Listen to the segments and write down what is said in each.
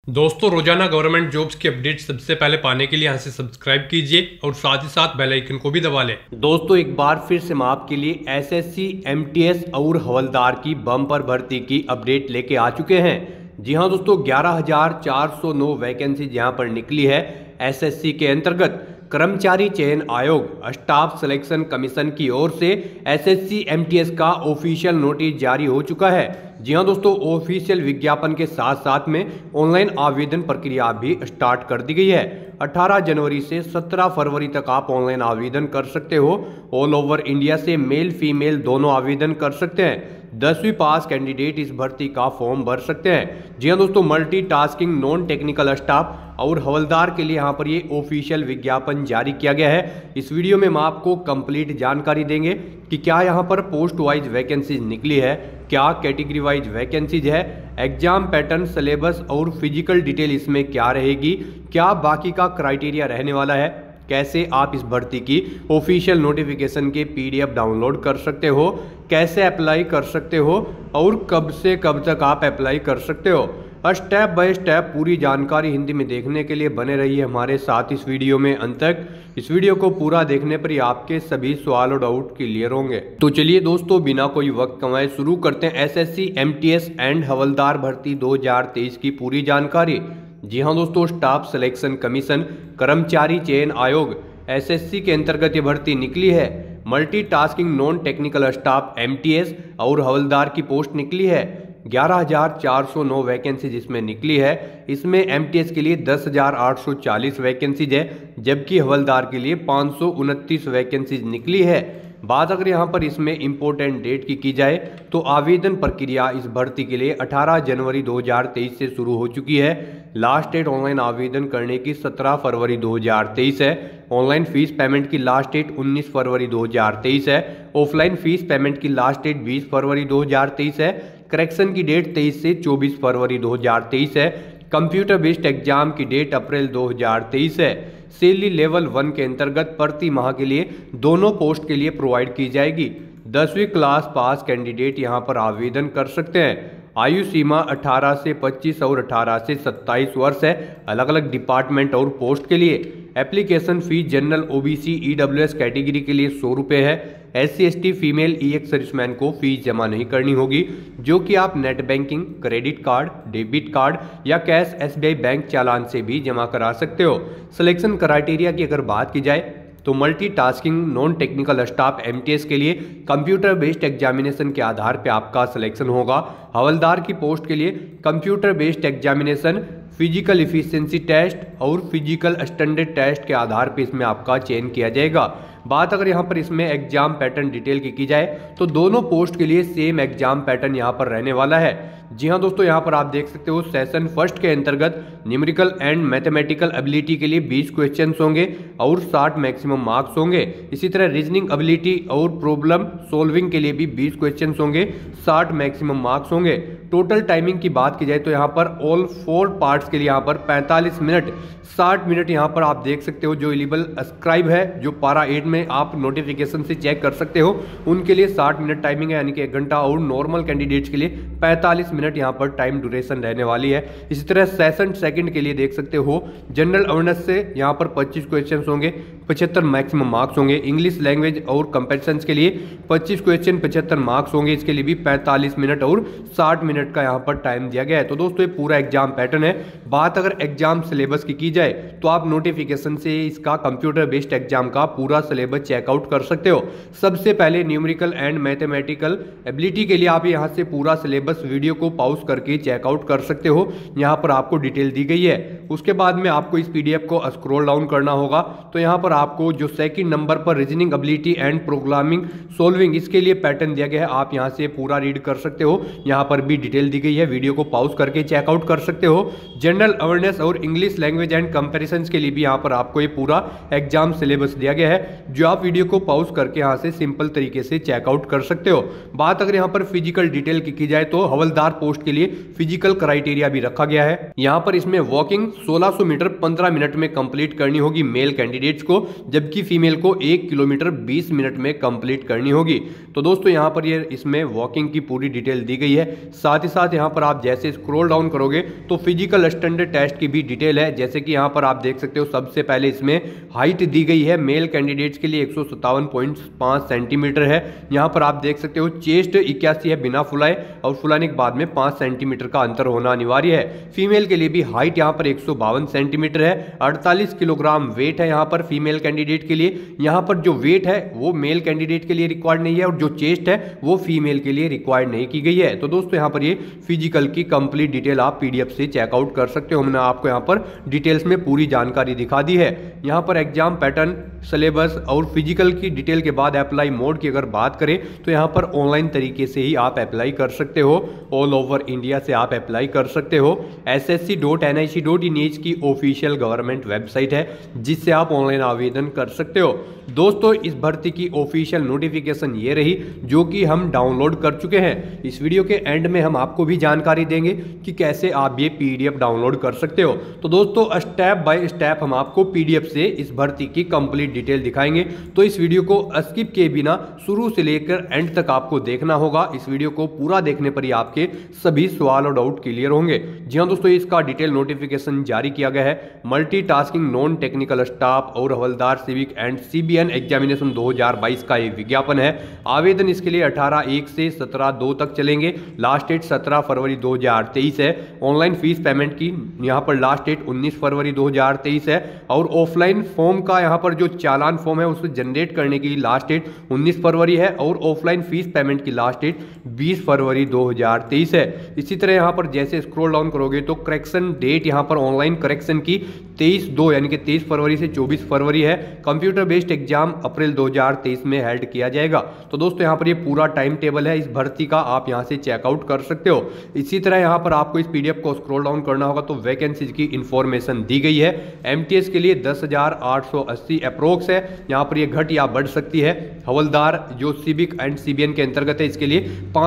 दोस्तों रोजाना government jobs की अपडेट सबसे पहले पाने के लिए यहाँ से सब्सक्राइब कीजिए और साथ ही साथ बेल आइकन को भी दबा लें। दोस्तों एक बार फिर से मैं आपके लिए एसएससी, एमटीएस और हवलदार की बम्पर भर्ती की अपडेट लेके आ चुके हैं। जी हां दोस्तों, 11,409 वैकेंसी यहाँ पर निकली है। एसएससी के अंतर्गत कर्मचारी चयन आयोग स्टाफ सिलेक्शन कमीशन की ओर से एसएससी एमटीएस का ऑफिशियल नोटिस जारी हो चुका है। जी हां दोस्तों, ऑफिशियल विज्ञापन के साथ साथ में ऑनलाइन आवेदन प्रक्रिया भी स्टार्ट कर दी गई है। 18 जनवरी से 17 फरवरी तक आप ऑनलाइन आवेदन कर सकते हो। ऑल ओवर इंडिया से मेल फीमेल दोनों आवेदन कर सकते हैं। 10वीं पास कैंडिडेट इस भर्ती का फॉर्म भर सकते हैं। जी हाँ दोस्तों, मल्टीटास्किंग नॉन टेक्निकल स्टाफ और हवलदार के लिए यहाँ पर ये ऑफिशियल विज्ञापन जारी किया गया है। इस वीडियो में हम आपको कंप्लीट जानकारी देंगे कि क्या यहाँ पर पोस्ट वाइज वैकेंसीज निकली है, क्या कैटेगरी वाइज वैकेंसीज है, एग्जाम पैटर्न, सिलेबस और फिजिकल डिटेल इसमें क्या रहेगी, क्या बाकी का क्राइटेरिया रहने वाला है, कैसे आप इस भर्ती की ऑफिशियल नोटिफिकेशन के पीडीएफ डाउनलोड कर सकते हो, कैसे अप्लाई कर सकते हो और कब से कब तक आप अप्लाई कर सकते हो। स्टेप बाय स्टेप पूरी जानकारी हिंदी में देखने के लिए बने रहिए हमारे साथ इस वीडियो में अंत तक। इस वीडियो को पूरा देखने पर ही आपके सभी सवाल और डाउट क्लियर होंगे। तो चलिए दोस्तों, बिना कोई वक्त कमाए शुरू करते हैं एसएससी, एमटीएस एंड हवलदार भर्ती 2023 की पूरी जानकारी। जी हाँ दोस्तों, स्टाफ सिलेक्शन कमीशन कर्मचारी चयन आयोग एसएससी के अंतर्गत ये भर्ती निकली है। Multitasking non technical staff MTS और हवलदार की पोस्ट निकली है। 11,409 वैकेंसी जिसमें निकली है। इसमें एमटीएस के लिए 10,840 वैकेंसीज है, जबकि हवलदार के लिए 529 वैकेंसीज निकली है। बात अगर यहाँ पर इसमें इम्पोर्टेंट डेट की जाए तो आवेदन प्रक्रिया इस भर्ती के लिए 18 जनवरी 2023 से शुरू हो चुकी है। लास्ट डेट ऑनलाइन आवेदन करने की 17 फरवरी 2023 है। ऑनलाइन फीस पेमेंट की लास्ट डेट 19 फरवरी 2023 है। ऑफलाइन फीस पेमेंट की लास्ट डेट 20 फरवरी 2023 है। करेक्शन की डेट 23 से 24 फरवरी 2023 है। कंप्यूटर बेस्ड एग्जाम की डेट अप्रैल 2023 है। सैलरी लेवल 1 के अंतर्गत प्रति माह के लिए दोनों पोस्ट के लिए प्रोवाइड की जाएगी। 10वीं क्लास पास कैंडिडेट यहां पर आवेदन कर सकते हैं। आयु सीमा 18 से 25 और 18 से 27 वर्ष है। अलग अलग डिपार्टमेंट और पोस्ट के लिए application fees general, OBC, EWS category के लिए 100 रुपये है। SC ST female EX serviceman को फीस जमा नहीं करनी होगी, जो कि आप net banking, credit card, debit card या कैश SBI बैंक चालान से भी जमा करा सकते हो। सिलेक्शन क्राइटेरिया की अगर बात की जाए तो multitasking non technical staff MTS के लिए कंप्यूटर बेस्ड एग्जामिनेशन के आधार पर आपका सिलेक्शन होगा। हवलदार की पोस्ट के लिए computer based examination, physical efficiency test और फिजिकल स्टैंडर्ड टेस्ट के आधार पर इसमें आपका चयन किया जाएगा। बात अगर यहाँ पर इसमें एग्जाम पैटर्न डिटेल की जाए तो दोनों पोस्ट के लिए सेम एग्जाम पैटर्न यहाँ पर रहने वाला है। जी हाँ दोस्तों, यहाँ पर आप देख सकते हो सेशन फर्स्ट के अंतर्गत न्यूमेरिकल एंड मैथमेटिकल एबिलिटी के लिए 20 क्वेश्चंस होंगे और 60 मैक्सिमम मार्क्स होंगे। इसी तरह रीजनिंग एबिलिटी और प्रॉब्लम सॉल्विंग के लिए भी 20 क्वेश्चंस होंगे, 60 मैक्सिमम मार्क्स होंगे। टोटल टाइमिंग की बात की जाए तो यहाँ पर ऑल 4 पार्ट्स के लिए यहाँ पर 45 मिनट 60 मिनट यहाँ पर आप देख सकते हो। जो एलिजिबल सब्सक्राइब है, जो पारा 8 में आप नोटिफिकेशन से चेक कर सकते हो, उनके लिए 60 मिनट टाइमिंग है, यानी कि 1 घंटा, और नॉर्मल कैंडिडेट्स के लिए 45 मिनट यहाँ पर टाइम ड्यूरेशन रहने वाली है। इसी तरह सेशन सेकंड के लिए देख सकते हो जनरल अवेयरनेस से यहाँ पर 25 क्वेश्चन होंगे, 75 मैक्सिमम मार्क्स होंगे। इंग्लिश लैंग्वेज और कंपेरिजन के लिए 25 क्वेश्चन 75 मार्क्स होंगे, इसके लिए भी 45 मिनट और 60 मिनट का यहाँ पर टाइम दिया गया है। तो दोस्तों ये पूरा एग्जाम पैटर्न है। बात अगर एग्जाम सिलेबस की जाए तो आप नोटिफिकेशन से इसका कंप्यूटर बेस्ड एग्जाम का पूरा सिलेबस चेकआउट कर सकते हो। सबसे पहले न्यूमेरिकल एंड मैथमेटिकल एबिलिटी के लिए आप यहाँ से पूरा सिलेबस वीडियो को पॉज करके चेकआउट कर सकते हो। यहाँ पर आपको डिटेल दी गई है। उसके बाद में आपको इस पीडीएफ को स्क्रॉल डाउन करना होगा तो यहाँ पर आपको जो सेकंड नंबर पर reasoning ability and programming solving, इसके लिए पैटर्न दिया गया है। आप यहाँ से पूरा रीड कर सकते हो। यहाँ पर भी डिटेल दी गई है, वीडियो को पॉज करके चेकआउट कर सकते हो। जनरल अवेयरनेस और इंग्लिश लैंग्वेज एंड कंपैरिजन के लिए भी यहाँ पर आपको ये पूरा एग्जाम सिलेबस दिया गया है, जो आप वीडियो को पॉज करके यहाँ से सिंपल तरीके से चेकआउट कर सकते हो। बात अगर यहाँ पर फिजिकल डिटेल की जाए तो हवलदार पोस्ट के लिए फिजिकल क्राइटेरिया भी रखा गया है। यहाँ पर इसमें वॉकिंग 1600 मीटर 15 मिनट में कंप्लीट करनी होगी मेल कैंडिडेट्स को। जबकि फीमेल को 1 किलोमीटर 20 मिनट में कंप्लीट करनी होगी। तो दोस्तों यहाँ पर ये इसमें वॉकिंग की पूरी डिटेल दी गई है। साथ ही साथ यहाँ पर आप जैसे स्क्रॉल डाउन करोगे तो फिजिकल स्टैंडर्ड टेस्ट की भी डिटेल है। जैसे कि यहाँ पर आप देख सकते हो सबसे पहले इसमें हाइट दी गई है, मेल कैंडिडेट्स के लिए 157.5 सेंटीमीटर है। यहाँ पर आप देख सकते हो चेस्ट 81 है बिना फुलाए, और फुलाने के बाद में 5 सेंटीमीटर का अंतर होना अनिवार्य है। फीमेल के लिए भी हाइट यहाँ पर 152 सेंटीमीटर है, 48 किलोग्राम वेट है यहाँ पर फीमेल कैंडिडेट के लिए। यहाँ पर जो वेट है वो मेल कैंडिडेट के लिए रिक्वायर्ड नहीं है, और जो चेस्ट है वो फीमेल के लिए रिक्वायर्ड नहीं की गई है। तो दोस्तों यहाँ पर ये फिजिकल की कंप्लीट डिटेल आप पीडीएफ से चेकआउट कर सकते हो। हमने आपको यहाँ पर डिटेल्स में पूरी जानकारी दिखा दी है। यहाँ पर एग्जाम पैटर्न, सिलेबस और फिजिकल की डिटेल के बाद अप्लाई मोड की अगर बात करें तो यहाँ पर ऑनलाइन तरीके से ही आप अप्लाई कर सकते हो। ऑल ओवर इंडिया से आप अप्लाई कर सकते हो। ssc.nic.in की ऑफिशियल गवर्नमेंट वेबसाइट है जिससे आप ऑनलाइन आवेदन कर सकते हो। दोस्तों इस भर्ती की ऑफिशियल नोटिफिकेशन ये रही जो कि हम डाउनलोड कर चुके हैं। इस वीडियो के एंड में हम आपको भी जानकारी देंगे कि कैसे आप ये पीडीएफ डाउनलोड कर सकते हो। तो दोस्तों स्टेप बाय स्टेप हम आपको पीडीएफ से इस भर्ती की कंप्लीट डिटेल दिखाएंगे। तो इस वीडियो को स्किप किए बिना शुरू से लेकर एंड तक आपको देखना होगा। इस वीडियो को पूरा देखने पर ही आपके सभी सवाल और डाउट क्लियर होंगे। जी हाँ दोस्तों, इसका डिटेल नोटिफिकेशन जारी किया गया है। मल्टीटास्किंग नॉन टेक्निकल स्टाफ और हवलदार सिविक एंड सीबीएन एग्जामिनेशन 2022 का ये विज्ञापन है। आवेदन इसके लिए 18/1 से 17/2 तक चलेंगे। लास्ट डेट 17 फरवरी 2023 है। ऑनलाइन फीस पेमेंट की यहाँ पर लास्ट डेट 19 फरवरी 2023 है, और ऑफलाइन फॉर्म का यहाँ पर जो चालान फॉर्म है उसे जनरेट करने की लास्ट डेट 19 फरवरी है, और ऑफलाइन फीस पेमेंट की लास्ट डेट 20 फरवरी 2023 है। इसी तरह यहाँ पर जैसे स्क्रॉल डाउन करोगे तो करेक्शन डेट यहाँ पर ऑनलाइन करेक्शन की 23/2 यानी कि 23 फरवरी से 24 फरवरी है। कंप्यूटर बेस्ड एग्जाम अप्रैल 2023 में हेल्ड किया जाएगा। तो दोस्तों यहाँ पर ये पूरा टाइम टेबल है इस भर्ती का, आप यहाँ से चेकआउट कर सकते हो। इसी तरह यहाँ पर आपको इस पीडीएफ को स्क्रॉल डाउन करना होगा तो वैकेंसीज की इंफॉर्मेशन दी गई है। एमटीएस के लिए 10,880 अप्रोक्स है। यहाँ पर ये घट या बढ़ सकती है। हवलदार जो सिविक एंड सीबीएन के अंतर्गत है इसके लिए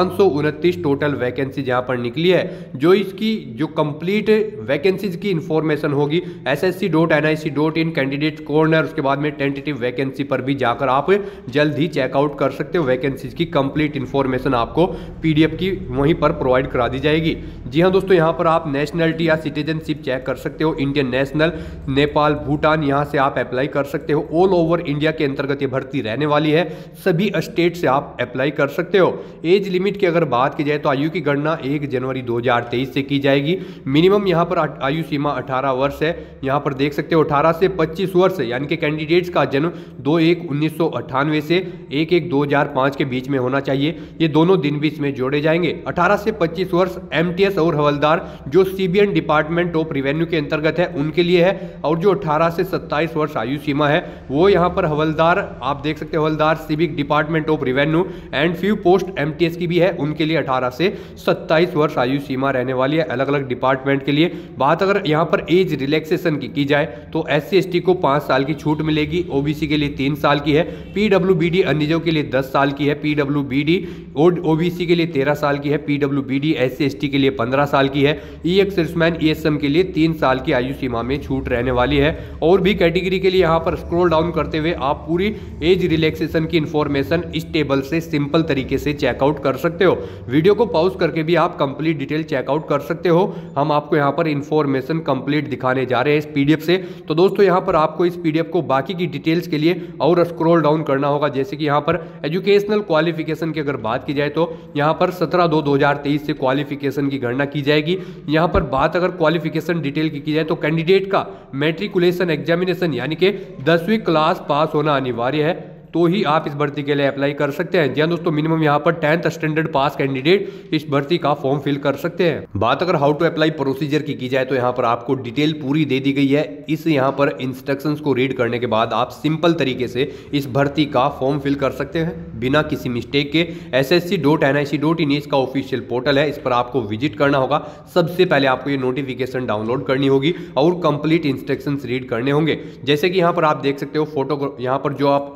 529 टोटल वैकेंसी यहाँ पर निकली है। जो इसकी जो कंप्लीट वैकेंसीज की इंफॉर्मेशन होगी ssc.nic.in कैंडिडेट कॉर्नर, उसके बाद में टेंटेटिव वैकेंसी पर भी जाकर आप जल्द ही चेकआउट कर सकते हो। वैकेंसीज की कंप्लीट इंफॉर्मेशन आपको पीडीएफ की वहीं पर प्रोवाइड करा दी जाएगी। जी हाँ दोस्तों, यहाँ पर आप नेशनलिटी या सिटीजनशिप चेक कर सकते हो। इंडियन नेशनल, नेपाल, भूटान, यहाँ से आप अप्लाई कर सकते हो। ऑल ओवर इंडिया के अंतर्गत ये भर्ती रहने वाली है। सभी स्टेट से आप अप्लाई कर सकते हो। एज लिमिट की अगर बात की जाए तो आयु की गणना 1 जनवरी 2023 से की जाएगी। मिनिमम यहाँ पर आयु सीमा 18 वर्ष है। यहाँ पर देख सकते हो 18 से 25 वर्ष यानी कि कैंडिडेट्स का जन्म 2/1/1998 से 1/1/2005 के बीच में होना चाहिए। ये दोनों दिन भी इसमें जोड़े जाएंगे। 18 से 25 वर्ष एमटीएस और हवलदार जो सीबीएन डिपार्टमेंट ऑफ रेवेन्यू के अंतर्गत है उनके लिए है, और जो 18 से 27 वर्ष आयु सीमा है वो यहाँ पर हवलदार आप देख सकते हो हवलदार civic department of revenue and few post MTS की भी है, उनके लिए 18 से 27 वर्ष आयु सीमा रहने वाली है अलग अलग डिपार्टमेंट के लिए। बात अगर यहाँ पर एज रिलैक्सेशन की जाए तो SC ST को 5 साल की छूट मिलेगी। ओबीसी के लिए 3 साल की है। पीडब्ल्यूबीडी अन्यजों के लिए 10 साल की है। पीडब्ल्यूबीडी और ओबीसी के लिए 13 साल की है। पीडब्ल्यूबीडी SC ST के लिए 15 साल की है। ईएक्स सर्विसमैन ESM के लिए 3 साल की आयु सीमा में छूट रहने वाली है। और भी कैटेगरी के लिए यहाँ पर स्क्रॉल डाउन करते हुए आप पूरी एज रिलैक्सेशन की इंफॉर्मेशन इस टेबल से सिंपल तरीके से चेकआउट कर सकते हो। वीडियो को पॉज करके भी आप कंप्लीट डिटेल चेकआउट कर सकते हो। हम आपको यहाँ पर इंफॉर्मेशन कंप्लीट दिखाने जा रहे हैं इस पीडीएफ से। तो दोस्तों यहाँ पर आपको इस पीडीएफ को बाकी की डिटेल्स के लिए और स्क्रॉल डाउन करना होगा। जैसे कि यहाँ पर एजुकेशनल क्वालिफिकेशन की अगर बात की जाए तो यहाँ पर 17/2/2023 से क्वालिफिकेशन की गणना की जाएगी। यहाँ पर बात अगर क्वालिफिकेशन डिटेल की जाए तो कैंडिडेट का मैट्रिकुलेशन एग्जामिनेशन यानी कि 10वीं क्लास पास होना अनिवार्य है, तो ही आप इस भर्ती के लिए अप्लाई कर सकते हैं। जी हाँ दोस्तों, मिनिमम यहाँ पर 10th स्टैंडर्ड पास कैंडिडेट इस भर्ती का फॉर्म फिल कर सकते हैं। बात अगर हाउ टू अप्लाई प्रोसीजर की जाए तो यहाँ पर आपको डिटेल पूरी दे दी गई है। इस यहाँ पर इंस्ट्रक्शंस को रीड करने के बाद आप सिंपल तरीके से इस भर्ती का फॉर्म फिल कर सकते हैं बिना किसी मिस्टेक के। ssc.nic.in इसका ऑफिशियल पोर्टल है, इस पर आपको विजिट करना होगा। सबसे पहले आपको ये नोटिफिकेशन डाउनलोड करनी होगी और कंप्लीट इंस्ट्रक्शंस रीड करने होंगे। जैसे कि यहाँ पर आप देख सकते हो फोटो यहाँ पर जो आप अपलोड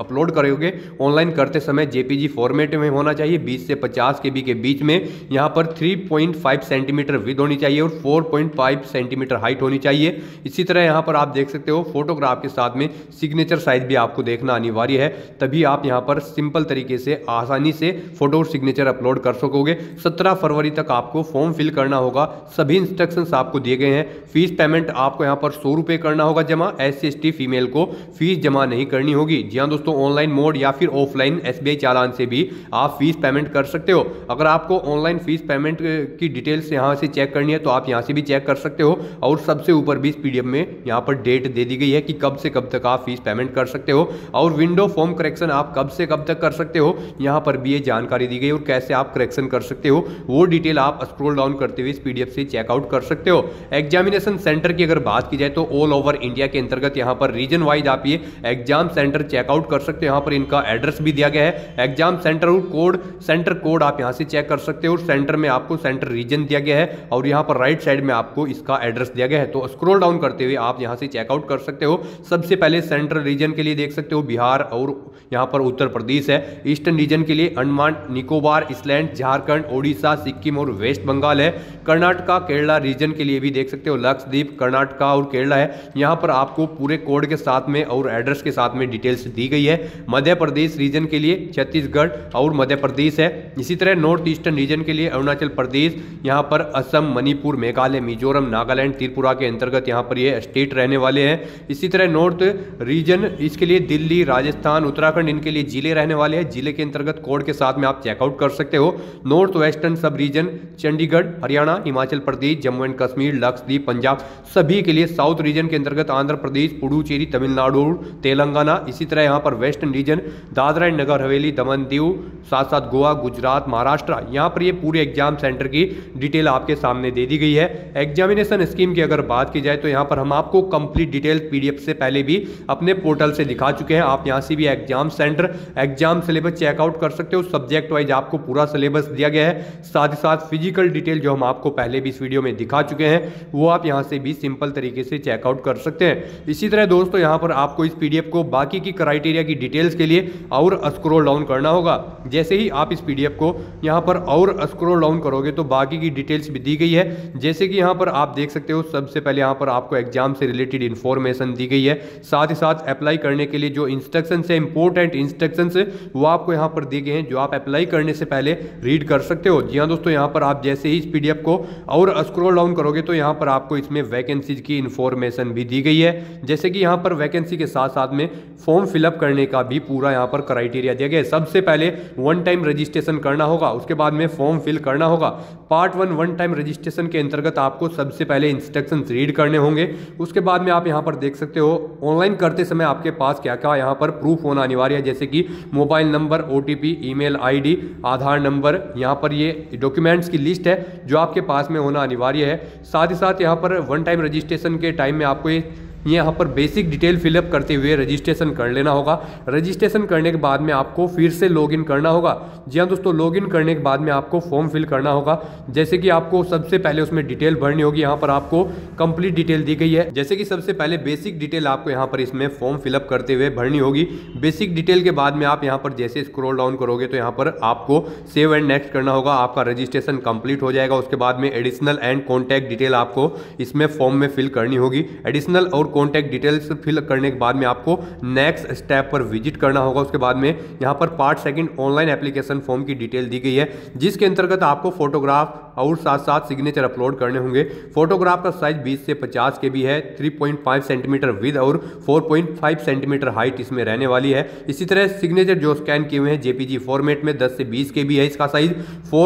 करोगे ऑनलाइन करते समय जेपीजी फॉर्मेट में होना चाहिए, 20 से 50 केबी के बीच में। यहाँ पर 3.5 सेंटीमीटर विड्थ होनी चाहिए और 4.5 सेंटीमीटर हाइट होनी चाहिए। इसी तरह यहाँ पर आप देख सकते हो फोटोग्राफ के साथ में सिग्नेचर साइज भी आपको देखना अनिवार्य है, तभी आप यहाँ पर सिंपल तरीके से आसानी से फोटो और सिग्नेचर अपलोड कर सकोगे। 17 फरवरी तक आपको फॉर्म फिल करना होगा, सभी इंस्ट्रक्शंस आपको दिए गए हैं। फीस पेमेंट आपको यहाँ पर 100 रुपये करना होगा जमा, SC/ST फीमेल को फीस जमा नहीं करनी होगी। जी हाँ दोस्तों, ऑनलाइन मोड या फिर ऑफलाइन SBI चालान से भी आप फीस पेमेंट कर सकते हो। अगर आपको ऑनलाइन फीस पेमेंट की डिटेल्स यहाँ से चेक करनी है तो आप यहाँ से भी चेक कर सकते हो, और सबसे ऊपर भी इस PDF में यहाँ पर डेट दे दी गई है कि कब से कब तक आप फीस पेमेंट कर सकते हो, और विंडो फॉर्म करेक्शन आप कब से कब तक कर सकते हो यहाँ पर भी ये जानकारी दी गई, और कैसे आप करेक्शन कर सकते हो वो डिटेल आप स्क्रॉल डाउन करते हुए इस PDF से चेकआउट कर सकते हो। एग्जामिनेशन सेंटर की अगर बात की जाए तो ऑल ओवर इंडिया के अंतर्गत यहाँ पर रीजन वाइज आप ये एग्जाम सेंटर चेकआउट कर सकते हो। यहाँ पर इनका एड्रेस भी दिया गया है, एग्जाम सेंटर और कोड, सेंटर कोड आप यहाँ से चेक कर सकते हो, और सेंटर में आपको सेंटर रीजन दिया गया है, और यहाँ पर राइट साइड में आपको इसका एड्रेस दिया गया है। तो स्क्रॉल डाउन करते हुए आप यहाँ से चेकआउट कर सकते हो। सबसे पहले सेंट्रल रीजन के लिए देख सकते हो बिहार और यहाँ पर उत्तर प्रदेश है। ईस्टर्न रीजन के लिए अंडमान निकोबार, इसलैंड, झारखंड, ओडिशा, सिक्किम और वेस्ट बंगाल है। कर्नाटका केरला रीजन के लिए भी देख सकते हो लक्षद्वीप, कर्नाटका और केरला है। यहाँ पर आपको पूरे कोड के साथ में और एड्रेस के साथ में डिटेल्स दी गई है। मध्य प्रदेश रीजन के लिए छत्तीसगढ़ और मध्य प्रदेश है। इसी तरह नॉर्थ ईस्टर्न रीजन के लिए अरुणाचल प्रदेश, यहाँ पर असम, मणिपुर, मेघालय, मिजोरम, नागालैंड, त्रिपुरा के अंतर्गत यहाँ पर ये स्टेट रहने वाले हैं। इसी तरह नॉर्थ रीजन इसके लिए दिल्ली, राजस्थान, उत्तराखंड इनके लिए जिले रहने वाले हैं। जिले के अंतर्गत कोड के साथ में आप चेकआउट कर सकते हो। North western sub region Chandigarh, Haryana, Himachal Pradesh, Jammu and Kashmir, Lakshadweep, Punjab सभी के लिए। साउथ रीजन के अंतर्गत आंध्र प्रदेश, पुडुचेरी, तमिलनाडु, तेलंगाना। इसी तरह यहाँ पर western region Dadra and Nagar Haveli, Daman Diu, साथ साथ गोवा, गुजरात, महाराष्ट्र। यहाँ पर ये पूरे एग्जाम सेंटर की डिटेल आपके सामने दे दी गई है। एग्जामिनेशन स्कीम की अगर बात की जाए तो यहाँ पर हम आपको कंप्लीट डिटेल PDF से पहले भी अपने पोर्टल से दिखा चुके हैं। आप यहाँ से भी exam centre, exam syllabus check out कर सकते हो। सब्जेक्ट वाइज आपको पूरा सिलेबस दिया गया है, साथ ही साथ फिजिकल डिटेल जो हम आपको पहले भी इस वीडियो में दिखा चुके हैं वो आप यहाँ से भी सिंपल तरीके से चेकआउट कर सकते हैं। इसी तरह दोस्तों यहाँ पर आपको इस PDF को बाकी की क्राइटेरिया की डिटेल्स के लिए और स्क्रॉल डाउन करना होगा। जैसे ही आप इस PDF को यहाँ पर और स्क्रॉल डाउन करोगे तो बाकी की डिटेल्स भी दी गई है। जैसे कि यहाँ पर आप देख सकते हो सबसे पहले यहाँ पर आपको एग्जाम से रिलेटेड इंफॉर्मेशन दी गई है, साथ ही साथ अप्लाई करने के लिए जो इंस्ट्रक्शन है, इंपॉर्टेंट इंस्ट्रक्शन वो आपको यहाँ पर दिए गए हैं जो आप अप्लाई करने से पहले रीड कर सकते हो। जी हाँ दोस्तों, यहाँ पर आप जैसे ही इस PDF को और स्क्रॉल डाउन करोगे तो यहाँ पर आपको इसमें वैकेंसीज की इंफॉर्मेशन भी दी गई है। जैसे कि यहाँ पर वैकेंसी के साथ साथ में फॉर्म फिलअप करने का भी पूरा यहाँ पर क्राइटेरिया दिया गया है। सबसे पहले 1 टाइम रजिस्ट्रेशन करना होगा, उसके बाद में फॉर्म फिल करना होगा। पार्ट 1 टाइम रजिस्ट्रेशन के अंतर्गत आपको सबसे पहले इंस्ट्रक्शन रीड करने होंगे। उसके बाद में आप यहाँ पर देख सकते हो ऑनलाइन करते समय आपके पास क्या क्या यहाँ पर प्रूफ होना अनिवार्य है, जैसे कि mobile number, OTP, email ID, Aadhaar number. यहाँ पर ये डॉक्यूमेंट्स की लिस्ट है जो आपके पास में होना अनिवार्य है। साथ ही साथ यहाँ पर 1 टाइम रजिस्ट्रेशन के टाइम में आपको यहाँ पर बेसिक डिटेल फिलअप करते हुए रजिस्ट्रेशन कर लेना होगा। रजिस्ट्रेशन करने के बाद में आपको फिर से लॉगिन करना होगा। जी हाँ दोस्तों, लॉगिन करने के बाद में आपको फॉर्म फिल करना होगा। जैसे कि आपको सबसे पहले उसमें डिटेल भरनी होगी। यहाँ पर आपको कंप्लीट डिटेल दी गई है। जैसे कि सबसे पहले बेसिक डिटेल आपको यहाँ पर इसमें फॉर्म फिलअप करते हुए भरनी होगी। बेसिक डिटेल के बाद में आप यहाँ पर जैसे स्क्रॉल डाउन करोगे तो यहाँ पर आपको सेव एंड नेक्स्ट करना होगा। आपका रजिस्ट्रेशन कंप्लीट हो जाएगा। उसके बाद में एडिशनल एंड कॉन्टैक्ट डिटेल आपको इसमें फॉर्म में फिल करनी होगी। एडिशनल और कॉन्टैक्ट डिटेल्स फिल करने के बाद में आपको नेक्स्ट स्टेप पर विजिट करना होगा। उसके बाद में यहाँ पर पार्ट 2 ऑनलाइन एप्लीकेशन फॉर्म की डिटेल दी गई है, जिसके अंतर्गत आपको फोटोग्राफ और साथ साथ सिग्नेचर अपलोड करने होंगे। फोटोग्राफ का साइज 20 से 50 KB है, 3.5 सेंटीमीटर विद और 4.5 सेंटीमीटर हाइट इसमें रहने वाली है। इसी तरह सिग्नेचर जो स्कैन किए हुए हैं JPG फॉर्मेट में 10 से 20 KB है इसका साइज,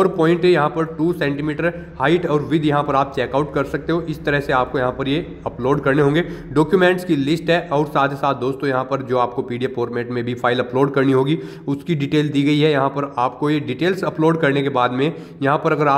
4.2 सेंटीमीटर हाइट और विद यहाँ पर आप चेकआउट कर सकते हो। इस तरह से आपको यहाँ पर ये अपलोड करने होंगे। डॉक्यूमेंट्स की लिस्ट है और साथ ही साथ दोस्तों यहाँ पर जो आपको PDF फॉर्मेट में भी फाइल अपलोड करनी होगी उसकी डिटेल दी गई है। यहाँ पर आपको ये डिटेल्स अपलोड करने के बाद में यहाँ पर अगर आपने यहाँ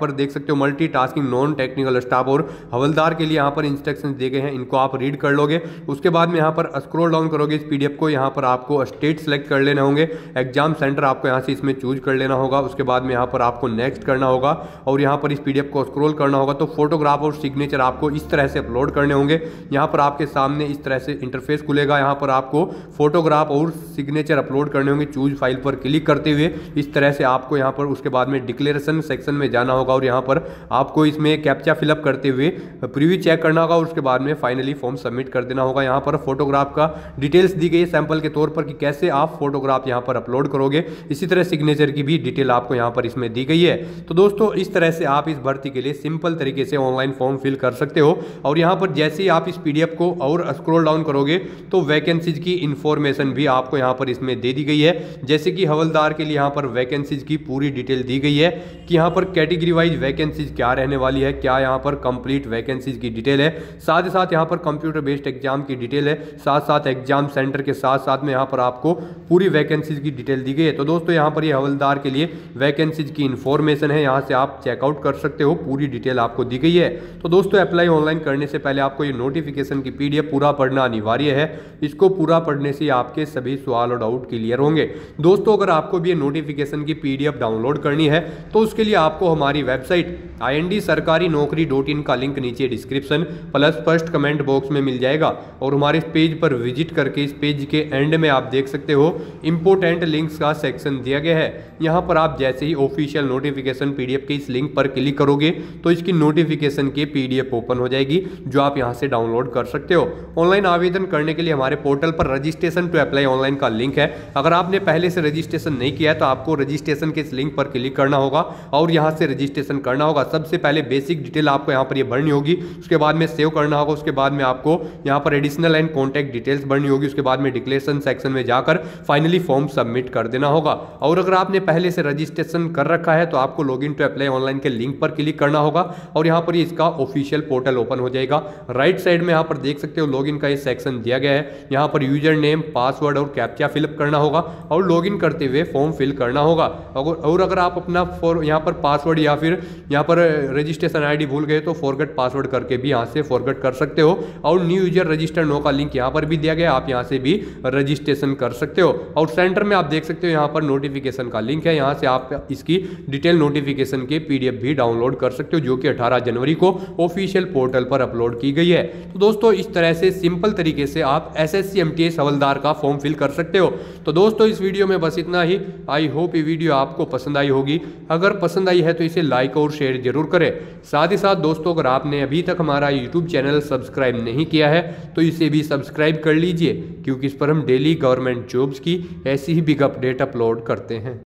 पर देख सकते हो मल्टीटास्किंग नॉन टेक्निकल स्टाफ और हवलदार के लिए यहाँ पर इंस्ट्रक्शंस दिए गए हैं, इनको आप रीड कर लोगे। उसके बाद में यहाँ पर स्क्रॉल डाउन करोगे इस पीडीएफ को, यहाँ पर आपको स्टेट सेलेक्ट कर लेने होंगे, एग्जाम सेंटर आपको यहाँ से इसमें चूज कर लेना होगा। उसके बाद में यहाँ पर आपको नेक्स्ट करना होगा और यहाँ पर इस पीडीएफ को स्क्रॉल करना होगा। तो फोटोग्राफ और सिग्नेचर आपको इस तरह से अपलोड करने होंगे। यहाँ पर आपके सामने इस तरह से इंटरफेस खुलेगा, यहाँ पर आपको फोटोग्राफ और सिग्नेचर अपलोड करने होंगे। चूज फाइल पर क्लिक करते हुए इस तरह से आपको यहाँ पर उसके बाद में डिक्लेरेशन सेक्शन में जाना होगा और यहाँ पर आपको इसमें कैप्चा फिलअप करते हुए प्रीव्यू चेक करना होगा। उसके बाद में फाइनली फॉर्म सबमिट कर देना होगा। यहाँ पर फोटोग्राफ का डिटेल्स दी गई है सैंपल के तौर पर कि कैसे आप फोटोग्राफ यहाँ पर अपलोड करोगे। इसी तरह सिग्नेचर की भी डिटेल आपको यहाँ पर इसमें दी गई है। तो दोस्तों इस तरह से आप इस भर्ती के लिए सिंपल तरीके से ऑनलाइन फॉर्म फिल कर सकते हो। और यहाँ पर जैसे ही आप इस पीडीएफ को और स्क्रॉल डाउन करोगे तो वैकेंसीज की इंफॉर्मेशन भी आपको यहाँ पर इसमें दे दी गई है। जैसे कि हवलदार के लिए यहाँ पर वैकेंसीज की पूरी डिटेल दी गई है कि यहाँ पर कैटेगरी वाइज वैकेंसीज क्या रहने वाली है, क्या यहाँ पर कंप्लीट वैकेंसीज की डिटेल है, साथ ही साथ यहाँ पर कंप्यूटर बेस्ड एग्जाम की डिटेल है, साथ साथ एग्जाम सेंटर के साथ साथ में यहाँ पर आपको पूरी वैकेंसीज की डिटेल दी गई है। तो दोस्तों यहाँ पर ये हवलदार के लिए वैकेंसीज की इंफॉर्मेशन है, यहाँ से आप चेकआउट कर सकते हो, पूरी डिटेल आपको दी गई है। तो दोस्तों अप्लाई ऑनलाइन करने से पहले आपको ये नोटिफिकेशन की पीडीएफ पूरा पढ़ना अनिवार्य है। इसको पूरा पढ़ने से आपके सभी सवाल और डाउट क्लियर होंगे। दोस्तों अगर आपको भी ये नोटिफिकेशन की पीडीएफ डाउनलोड करनी है तो उसके लिए आपको हमारी वेबसाइट IND-sarkari-naukri.in का लिंक नीचे description plus first comment box में मिल जाएगा और हमारे इस पेज पर विजिट करके इस पेज के एंड में आप देख सकते हो इंपोर्टेंट लिंक्स का सेक्शन दिया गया है। यहाँ पर आप जैसे ही ऑफिशियल नोटिफिकेशन पीडीएफ के इस लिंक पर क्लिक करोगे तो इसकी नोटिफिकेशन की पीडीएफ ओपन हो जाएगी जो आप यहाँ से डाउनलोड कर सकते हो। ऑनलाइन आवेदन करने के लिए हमारे पोर्टल पर रजिस्ट्रेशन टू अप्लाई ऑनलाइन का लिंक है। अगर आपने पहले से रजिस्ट्रेशन नहीं किया है तो आपको रजिस्ट्रेशन के इस लिंक पर क्लिक करना होगा और यहाँ से रजिस्ट्रेशन करना होगा। सबसे पहले बेसिक डिटेल आपको यहाँ पर ये भरनी होगी, उसके बाद में सेव करना होगा, उसके बाद में आपको यहाँ पर एडिशनल एंड कॉन्टैक्ट डिटेल्स भरनी होगी, उसके बाद में डिक्लेरेशन सेक्शन में जाकर फाइनली फॉर्म सबमिट कर देना होगा। और अगर आपने पहले से रजिस्ट्रेशन कर रखा है तो आपको लॉगिन टू अप्लाई ऑनलाइन के लिंक पर क्लिक करना होगा और यहाँ पर इसका ऑफिशियल पोर्टल ओपन हो जाएगा। राइट साइड में यहाँ पर देख सकते हो लॉगिन का ये सेक्शन दिया गया है। यहाँ पर यूजर नेम, पासवर्ड और कैप्चा फिलअप करना होगा और लॉगिन करते हुए फॉर्म फिल करना होगा। और अगर आप अपना यहाँ पर पासवर्ड या फिर यहाँ पर रजिस्ट्रेशन आईडी भूल गए तो फॉरगेट पासवर्ड करके भी यहाँ से फॉरगेट कर सकते हो। और न्यू यूजर रजिस्टर नो का लिंक यहाँ पर भी दिया गया, आप यहाँ से भी रजिस्ट्रेशन कर सकते हो। और सेंटर में आप देख सकते हो यहाँ पर नोटिफिकेशन का लिंक है, यहाँ से आप इसकी डिटेल नोटिफिकेशन के पीडीएफ भी डाउनलोड कर सकते हो जो कि 18 जनवरी को ऑफिशियल पोर्टल पर अपलोड की गई है। तो दोस्तों इस तरह से सिंपल तरीके से आप SSC MTS हवलदार का फॉर्म फिल कर सकते हो। तो दोस्तों इस वीडियो में बस इतना ही। आई होप ये वीडियो आपको पसंद आई होगी। अगर पसंद आई है तो इसे लाइक और शेयर जरूर करें। साथ ही साथ दोस्तों अगर आपने अभी तक हमारा यूट्यूब चैनल सब्सक्राइब नहीं किया है तो इसे भी सब्सक्राइब कर लीजिए, क्योंकि इस पर हम डेली गवर्नमेंट जॉब्स की ऐसी ही बिग अपडेट अपलोड करते हैं।